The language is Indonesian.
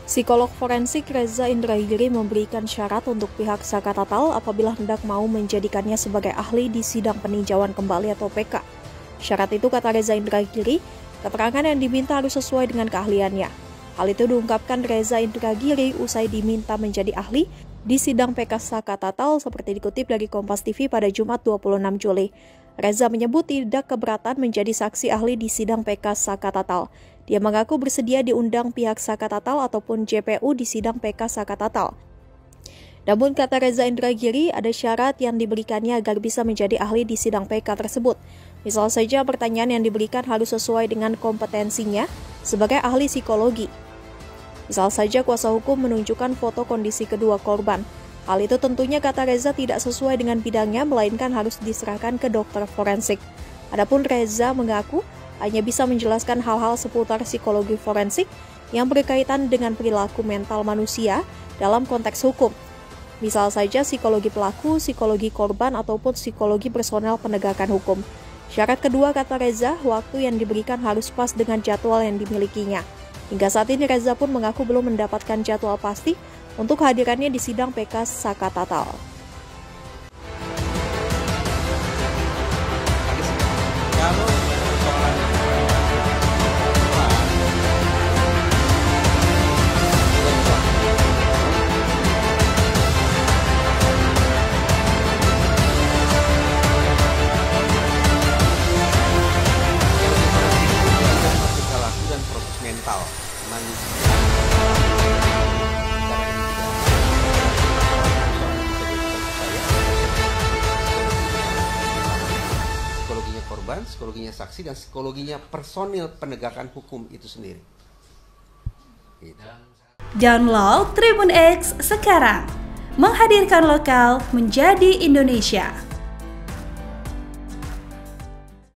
Psikolog forensik Reza Indragiri memberikan syarat untuk pihak Saka Tatal apabila hendak mau menjadikannya sebagai ahli di sidang peninjauan kembali atau PK. Syarat itu, kata Reza Indragiri, keterangan yang diminta harus sesuai dengan keahliannya. Hal itu diungkapkan Reza Indragiri usai diminta menjadi ahli di sidang PK Saka Tatal seperti dikutip dari Kompas TV pada Jumat 26 Juli. Reza menyebut tidak keberatan menjadi saksi ahli di sidang PK Saka Tatal. Dia mengaku bersedia diundang pihak Saka Tatal ataupun JPU di sidang PK Saka Tatal. Namun kata Reza Indragiri, ada syarat yang diberikannya agar bisa menjadi ahli di sidang PK tersebut. Misal saja pertanyaan yang diberikan harus sesuai dengan kompetensinya sebagai ahli psikologi. Misal saja kuasa hukum menunjukkan foto kondisi kedua korban. Hal itu tentunya kata Reza tidak sesuai dengan bidangnya, melainkan harus diserahkan ke dokter forensik. Adapun Reza mengaku hanya bisa menjelaskan hal-hal seputar psikologi forensik yang berkaitan dengan perilaku mental manusia dalam konteks hukum. Misal saja psikologi pelaku, psikologi korban, ataupun psikologi personel penegakan hukum. Syarat kedua, kata Reza, waktu yang diberikan harus pas dengan jadwal yang dimilikinya. Hingga saat ini Reza pun mengaku belum mendapatkan jadwal pasti untuk kehadirannya di sidang PK Saka Tatal. Mental psikologinya korban, psikologinya saksi, dan psikologinya personil penegakan hukum itu sendiri. Download Tribun X sekarang, menghadirkan lokal menjadi Indonesia.